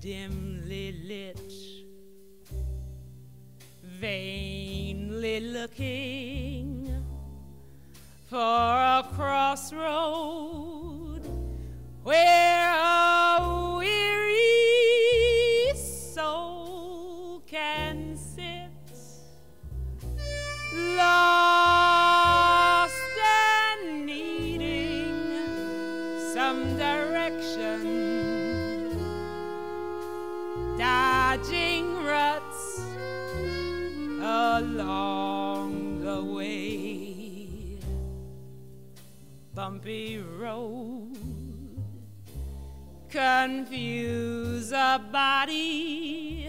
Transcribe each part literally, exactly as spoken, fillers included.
dimly lit, vainly looking for a crossroad where a weary soul can sit, lost and needing some direction, dodging ruts along the way. Bumpy road, confuse a body,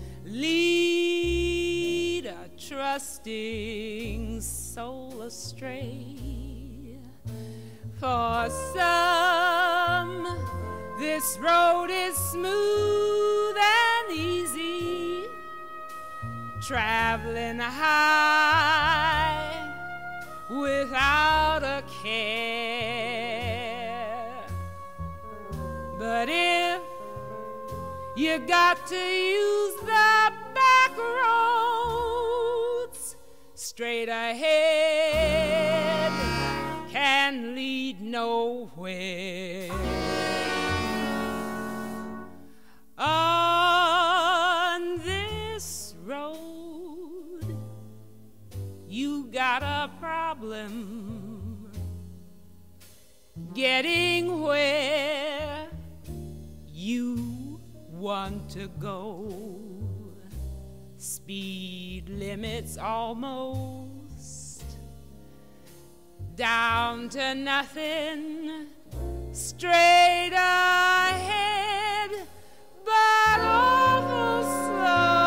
lead a trusting soul astray. For some, this road is smooth and easy, traveling high without a care. But if you got to use the back roads, straight ahead can lead nowhere. On this road, you got a problem getting where you want to go. Speed limits almost down to nothing, straight ahead, but awful slow.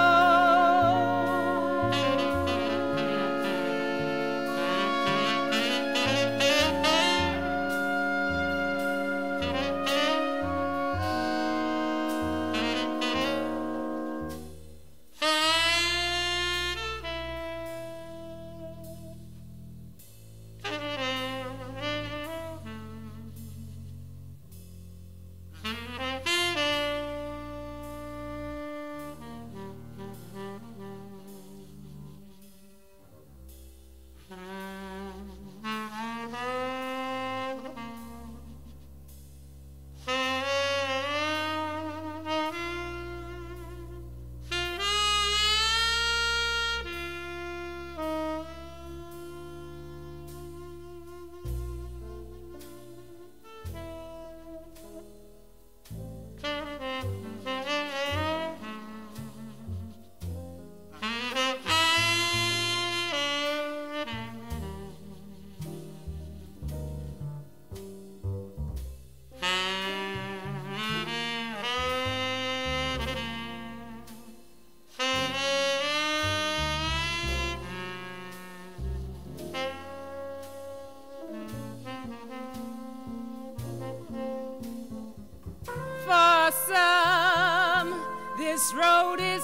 For some, this road is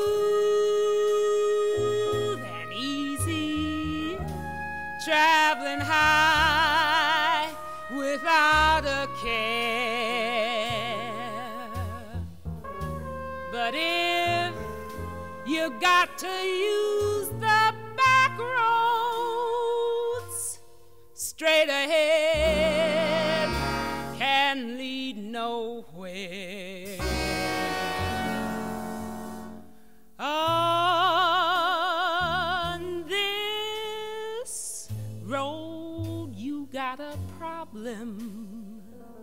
smooth and easy, traveling high without a care. But if you got to use the back roads, straight ahead can lead nowhere. On this road, you got a problem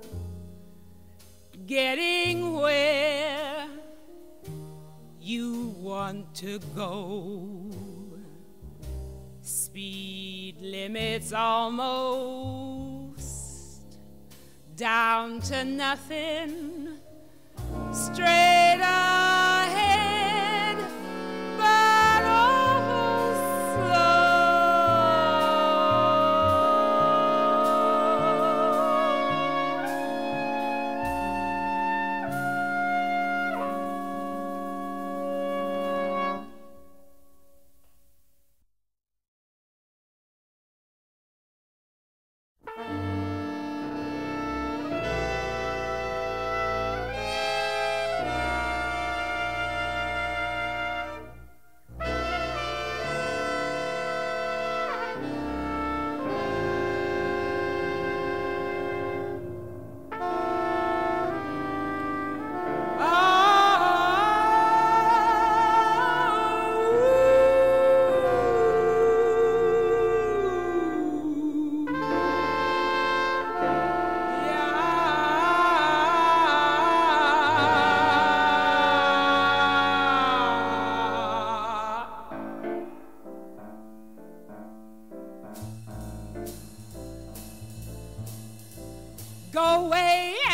getting where you want to go. Speed limits almost down to nothing, straight ahead, but awful slow.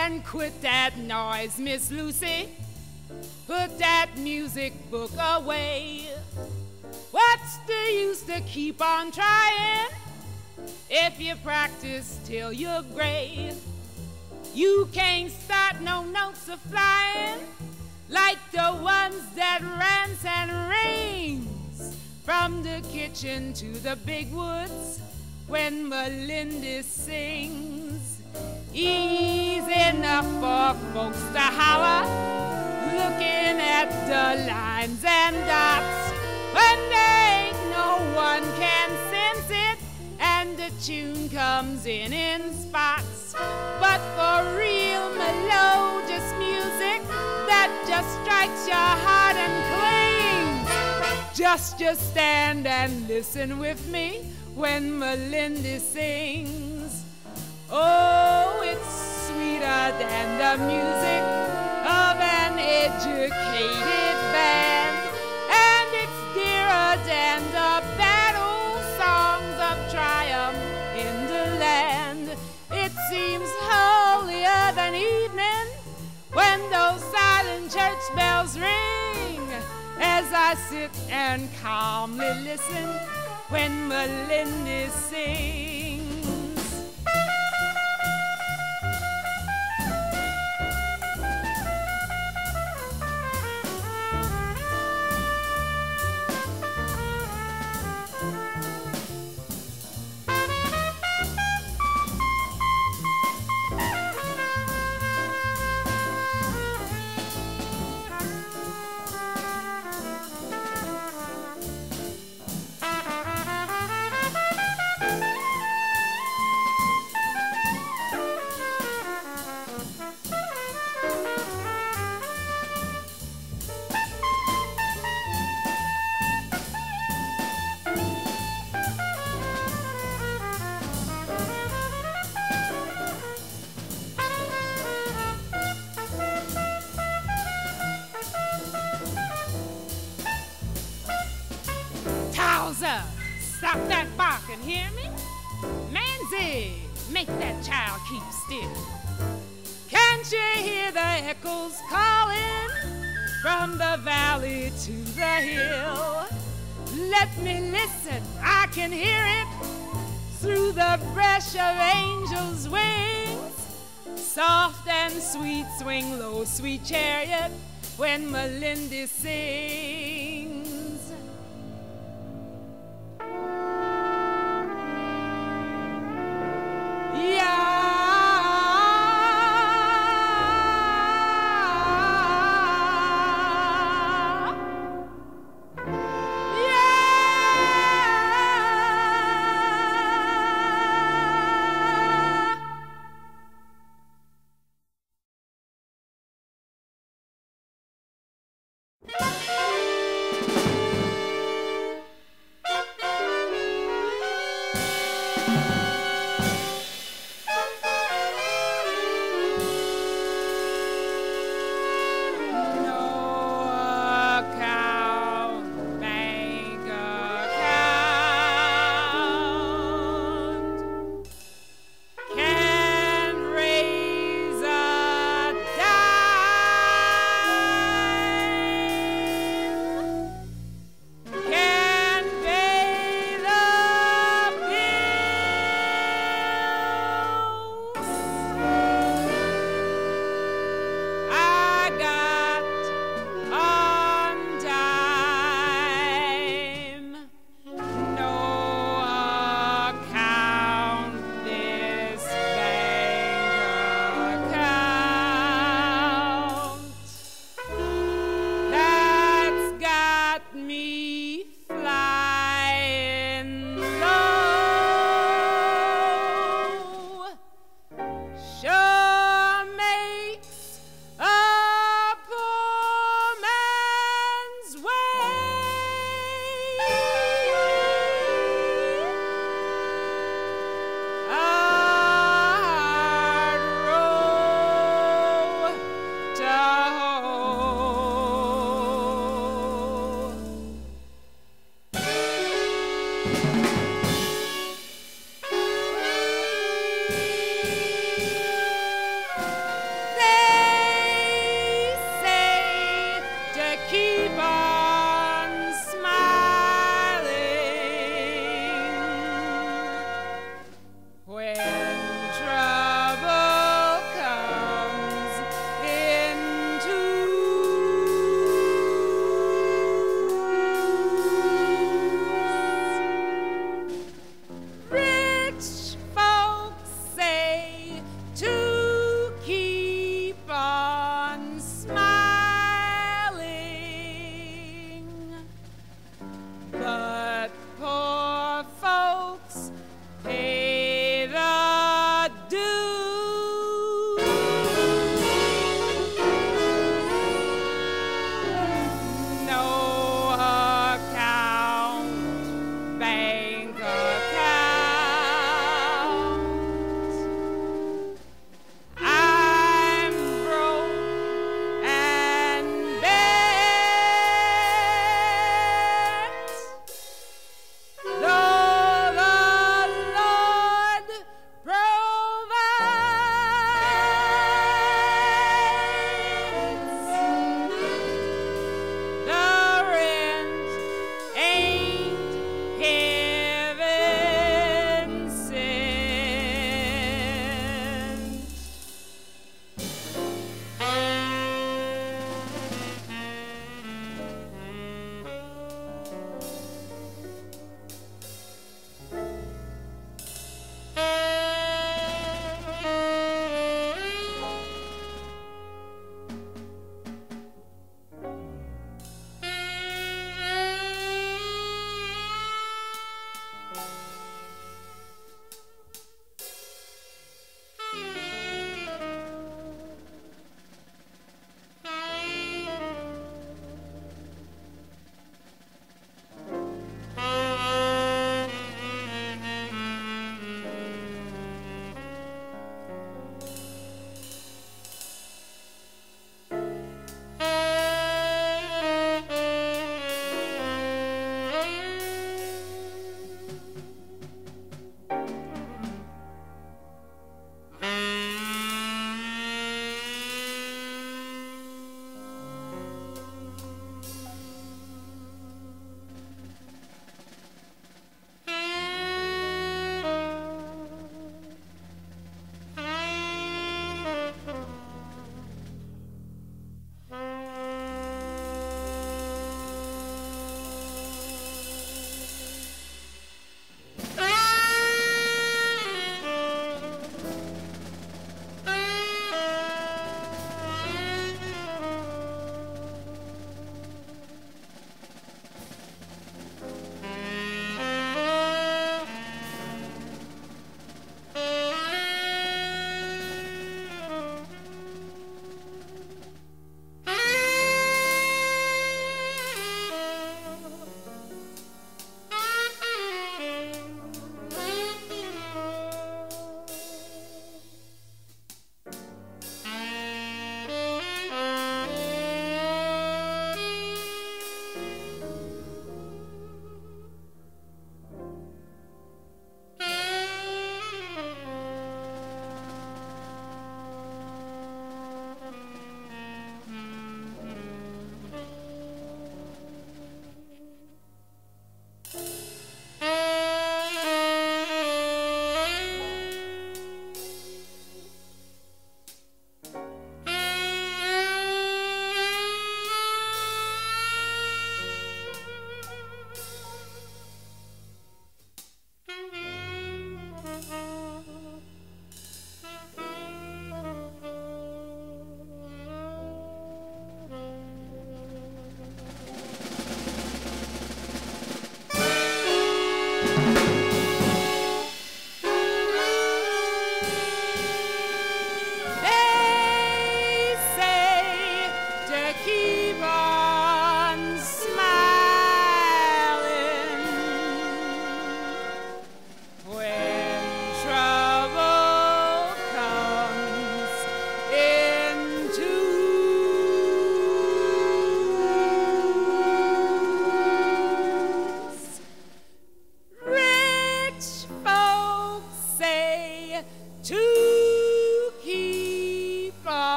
and quit that noise, Miss Lucy. Put that music book away. What's the use to keep on trying if you practice till you're gray? You can't start no notes a flying like the ones that rants and rains from the kitchen to the big woods when Melinda sings. Easy enough for folks to holler, looking at the lines and dots, when there ain't no one can sense it, and the tune comes in in spots. But for real melodious music that just strikes your heart and clings, just just stand and listen with me when Melinda sings. Oh, it's sweeter than the music of an educated band, and it's dearer than the battle songs of triumph in the land. It seems holier than evening when those silent church bells ring, as I sit and calmly listen when Melinda sings. Stop that barking, hear me? Manzi, make that child keep still. Can't you hear the echoes calling from the valley to the hill? Let me listen, I can hear it through the brush of angels' wings. Soft and sweet swing low, sweet chariot, when Melinda sings.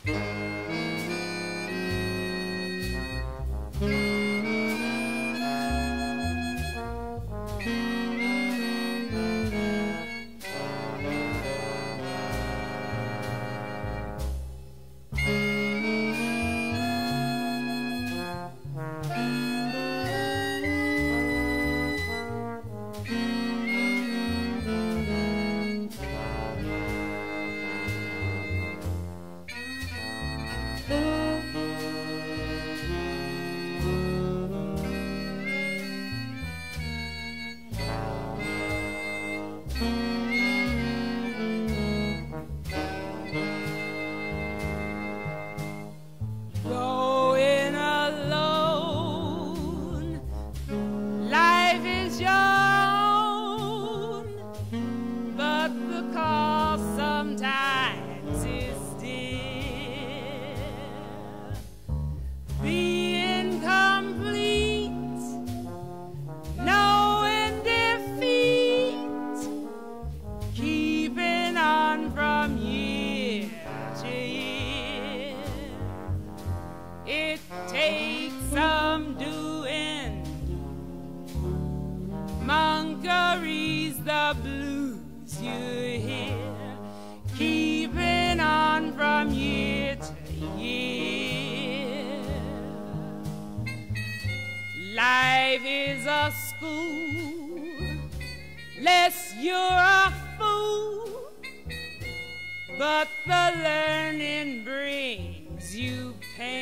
Life is a school, lest you're a fool, but the learning brings you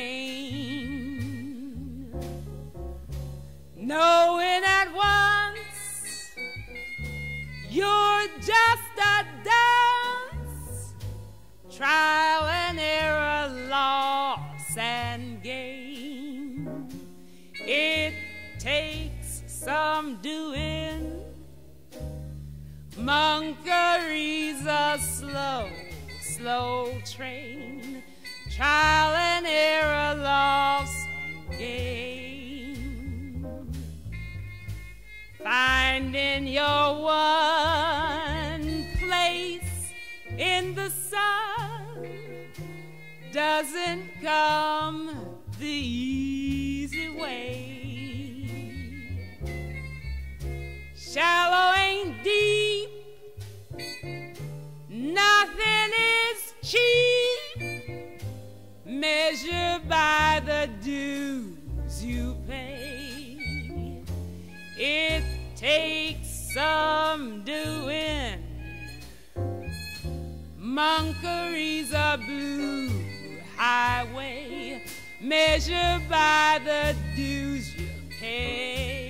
pain. Knowing at once you're just a dance, trial and error, loss and gain. It takes some doing. Monkery's a slow, slow train. Trial and error, loss and gain. Finding your one place in the sun doesn't come the easy way. Shallow ain't deep, nothing is cheap, measured by the dues you pay. It takes some doing. Monkery's a blue highway, measured by the dues you pay.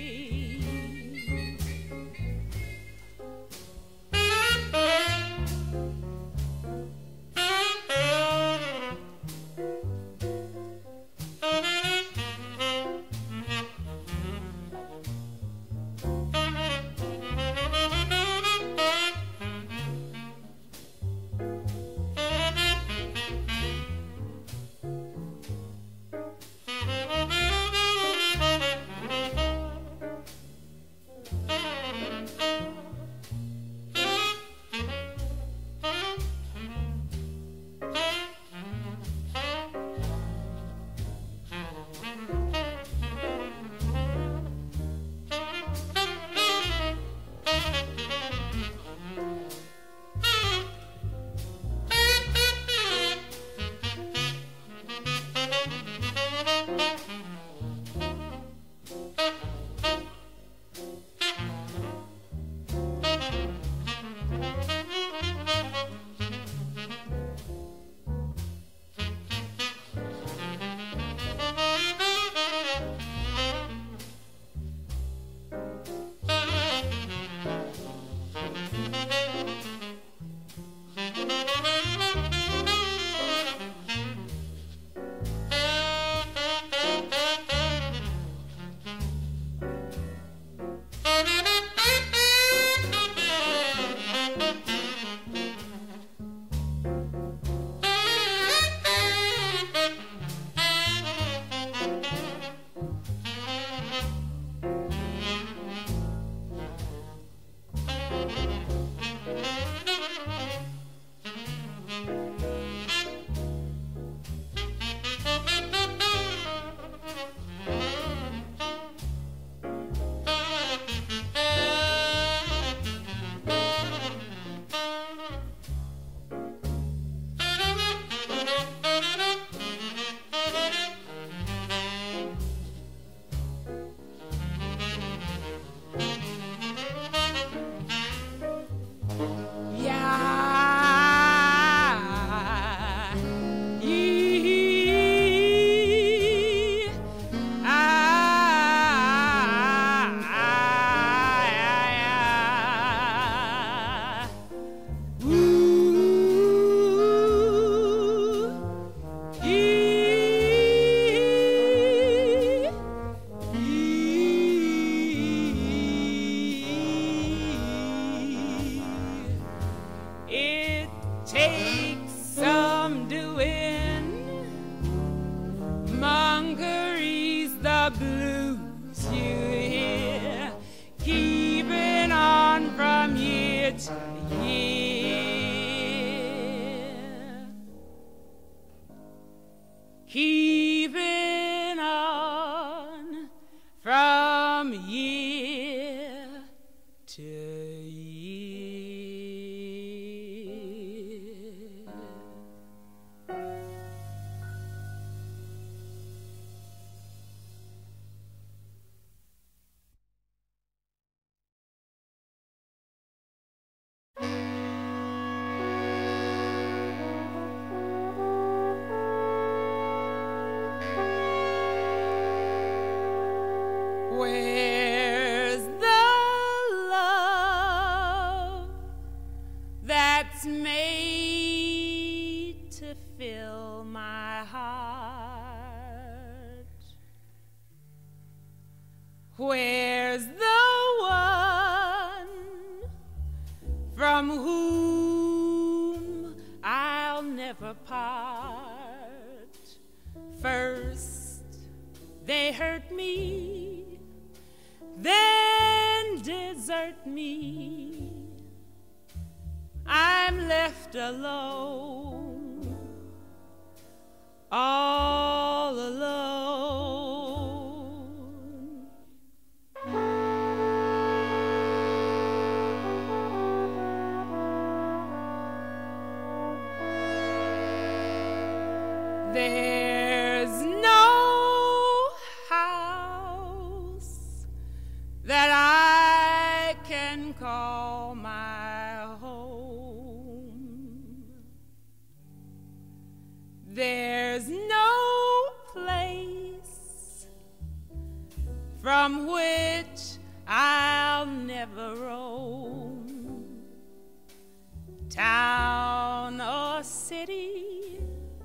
takes some doing. Mongery's the blues you hear, keeping on from year to year, keeping on from year to year. Where's the love that's made to fill my heart? Where's the one from whom I'll never part? First they hurt me, then desert me. I'm left alone, all alone. There's no house that I can call my home. There's no place from which I'll never roam. Town or city,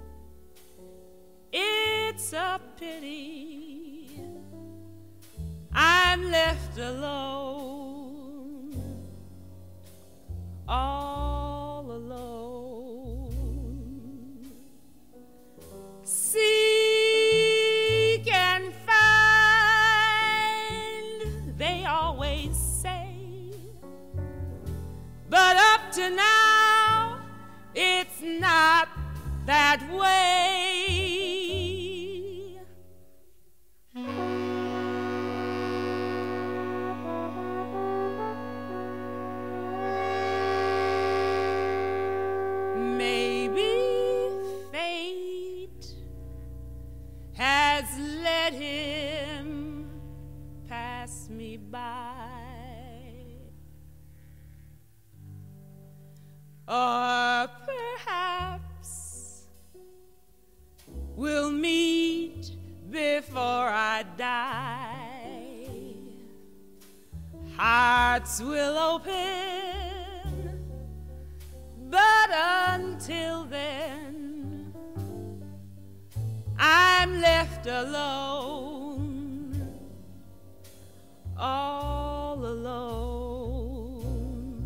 it's a pity I'm left alone, all alone. Seek and find, they always say, but up to now, it's not that way. Let him pass me by, or perhaps we'll meet before I die. Hearts will open, but until then I'm left alone, all alone.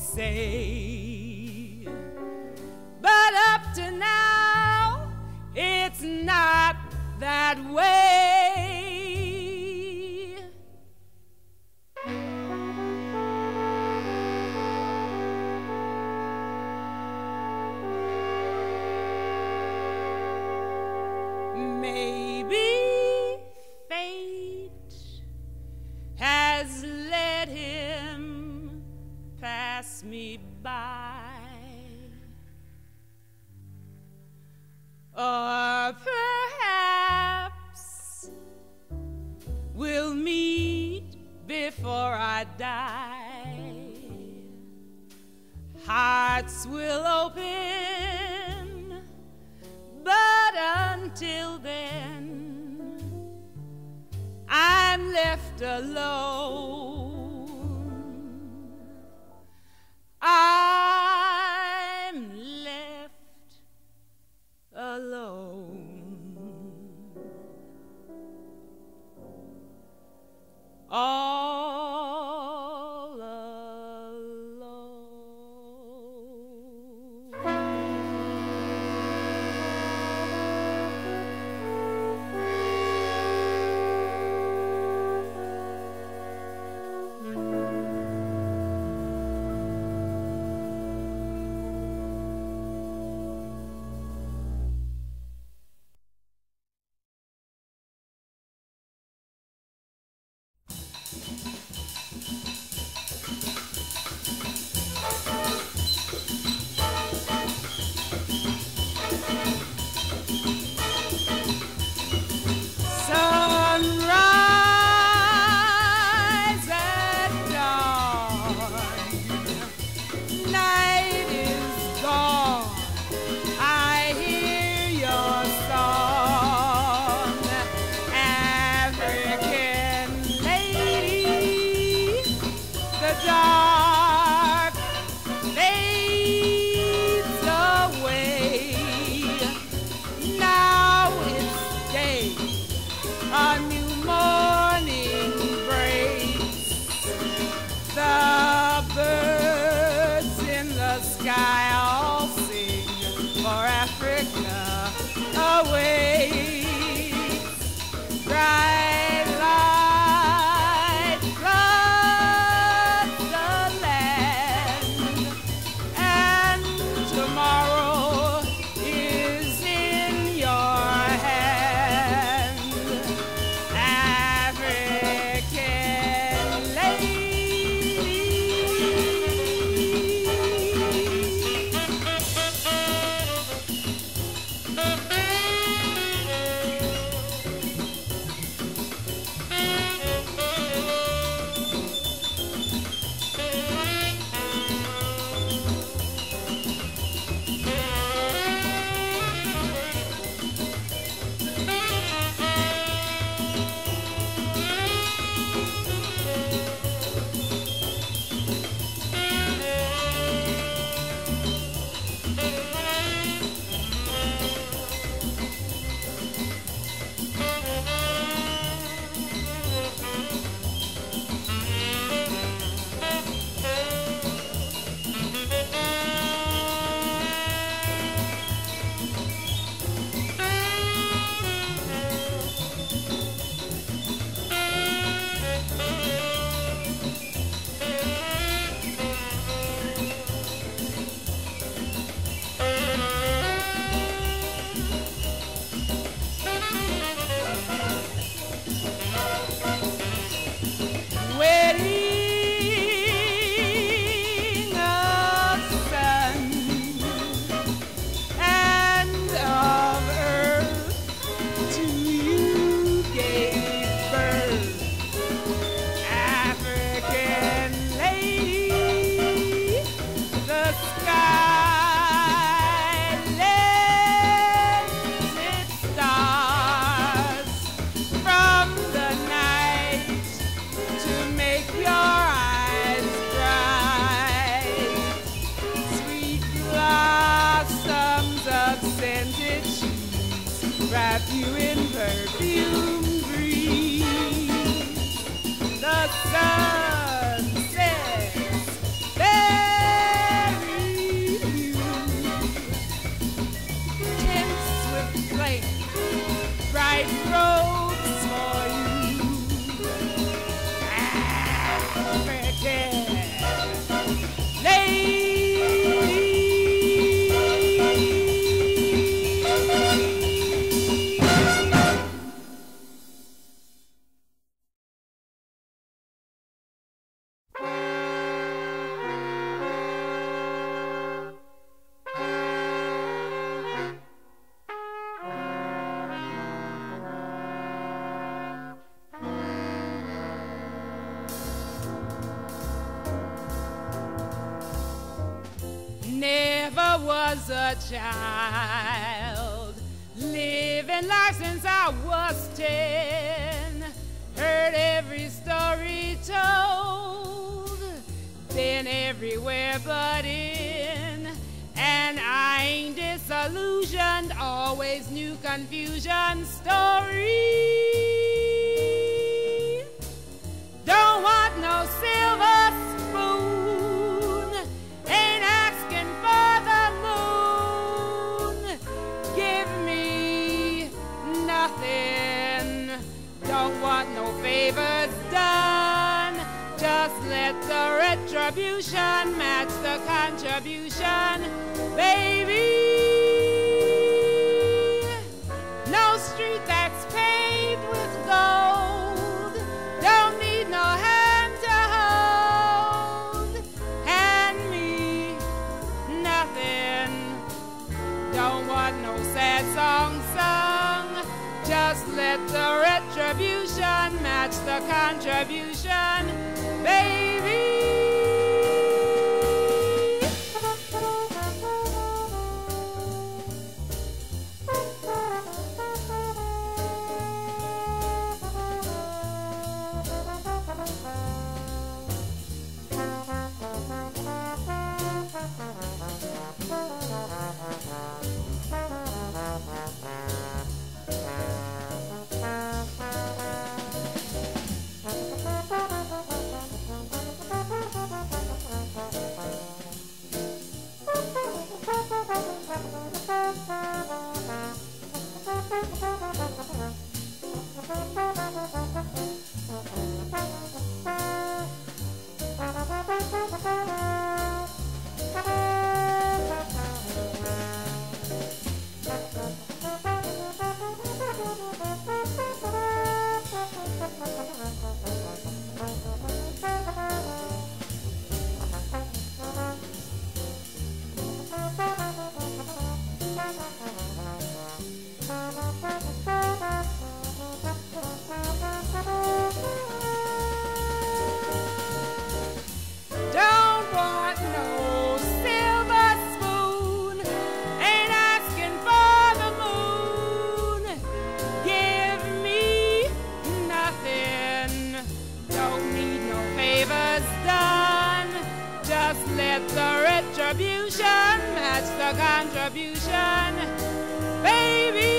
say. But up to now, it's not that way. Maybe fate has let him pass me by, or perhaps we'll meet before I die. Hearts will open, but until then I'm left alone. I'm left alone. All alone. Sunrise at dawn, night is gone, I hear your song, African lady. The dark fades away, now it's day, a new morning breaks. The birds in the sky all sing, for Africa awaits. Bright light floods the land, and tomorrow is in your hand. African lady. Wedding of sun and of earth, to you gave birth, African lady. The sky lends its stars from the night to make your eyes bright. Sweet blossoms of scented shoes wrap you in perfume breeze. The sun sets there bright, bright robes for you. African lady. Never was a child living life since I was ten. Heard every story told, been everywhere but in. And I ain't disillusioned, always new confusion story. Don't want no silver spoon, ain't asking for the moon. Give me nothing, don't want no favors done. Just let the retribution match the contribution, baby. No street that's paved with gold, don't need no hand to hold. Hand me nothing, don't want no sad song sung. Just let the retribution match the contribution, baby. Let the retribution match the contribution, baby.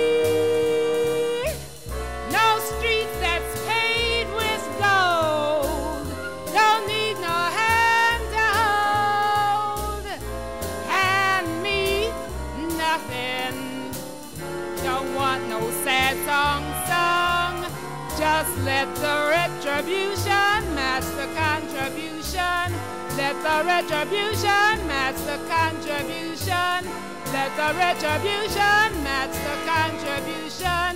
No streets that's paved with gold, don't need no hand to hold. Hand me nothing, don't want no sad song sung. Just let the retribution match the contribution. Let the retribution match the contribution. Let the retribution match the contribution.